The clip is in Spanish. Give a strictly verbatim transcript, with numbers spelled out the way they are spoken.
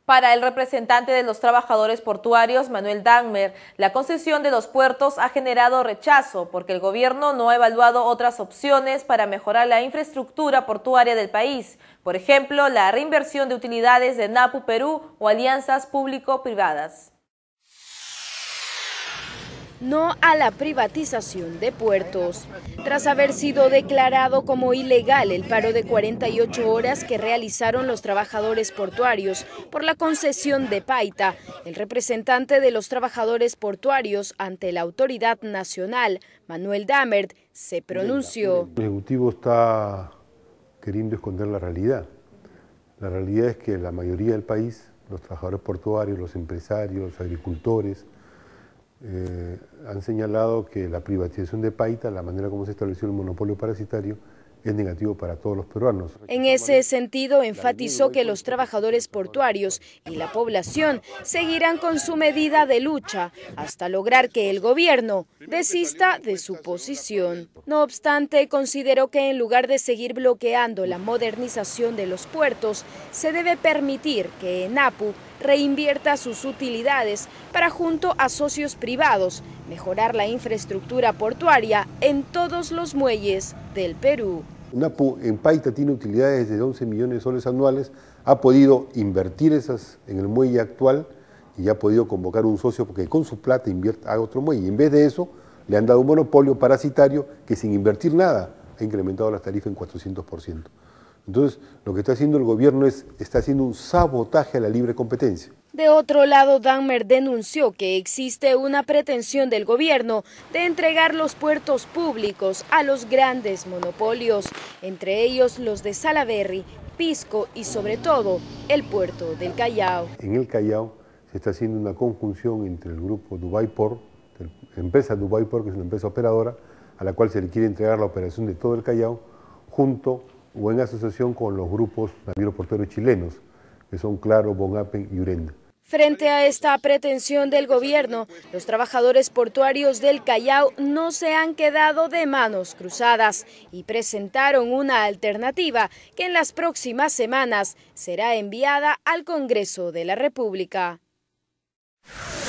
Para el representante de los trabajadores portuarios, Manuel Dahmer, la concesión de los puertos ha generado rechazo porque el gobierno no ha evaluado otras opciones para mejorar la infraestructura portuaria del país. Por ejemplo, la reinversión de utilidades de NAPU Perú o alianzas público-privadas. No a la privatización de puertos. Tras haber sido declarado como ilegal el paro de cuarenta y ocho horas que realizaron los trabajadores portuarios por la concesión de Paita, el representante de los trabajadores portuarios ante la autoridad nacional, Manuel Dahmer, se pronunció. El Ejecutivo está queriendo esconder la realidad. La realidad es que la mayoría del país, los trabajadores portuarios, los empresarios, los agricultores, Eh, han señalado que la privatización de Paita, la manera como se estableció el monopolio parasitario, es negativo para todos los peruanos. En ese sentido, enfatizó que los trabajadores portuarios y la población seguirán con su medida de lucha hasta lograr que el gobierno desista de su posición. No obstante, consideró que en lugar de seguir bloqueando la modernización de los puertos, se debe permitir que NAPU reinvierta sus utilidades para, junto a socios privados, mejorar la infraestructura portuaria en todos los muelles del Perú. NAPU en Paita tiene utilidades de once millones de soles anuales, ha podido invertir esas en el muelle actual y ha podido convocar un socio porque con su plata invierta a otro muelle. En vez de eso, le han dado un monopolio parasitario que sin invertir nada ha incrementado las tarifas en cuatrocientos por ciento. Entonces, lo que está haciendo el gobierno es está haciendo un sabotaje a la libre competencia. De otro lado, Dahmer denunció que existe una pretensión del gobierno de entregar los puertos públicos a los grandes monopolios, entre ellos los de Salaberry, Pisco y sobre todo el puerto del Callao. En el Callao se está haciendo una conjunción entre el grupo Dubai Port, la empresa Dubai Port, que es una empresa operadora, a la cual se le quiere entregar la operación de todo el Callao, junto o en asociación con los grupos navieros portuarios chilenos, que son Claro, Bonapen y Urenda. Frente a esta pretensión del gobierno, los trabajadores portuarios del Callao no se han quedado de manos cruzadas y presentaron una alternativa que en las próximas semanas será enviada al Congreso de la República.